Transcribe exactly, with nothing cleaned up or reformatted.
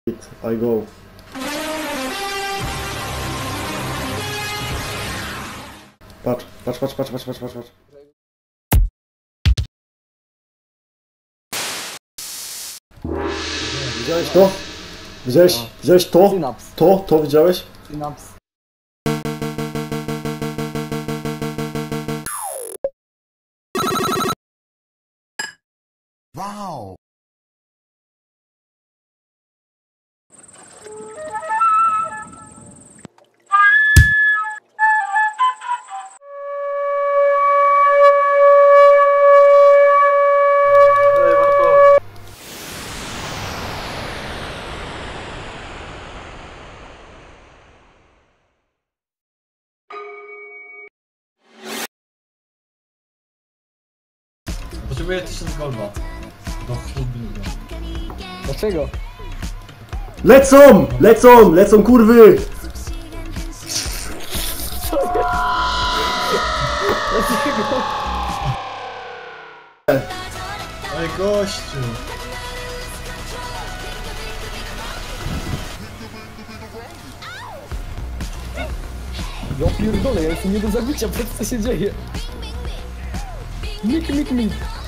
I go. Patrz, patrz, patrz, patrz, patrz, patrz, patrz, patrz. Widziałeś to? Widziałeś, No. widziałeś to? Synaps. To, to widziałeś? Synaps. Wow! Potrzebuję tysiąc golda do chłodnego. Dlaczego? Lecą! Lecą! Lecą kurwy! Dlaczego? Ej gościu! Ja pierdolę, ja jestem nie do zabicia, patrz co się dzieje. Mik, mik, mik.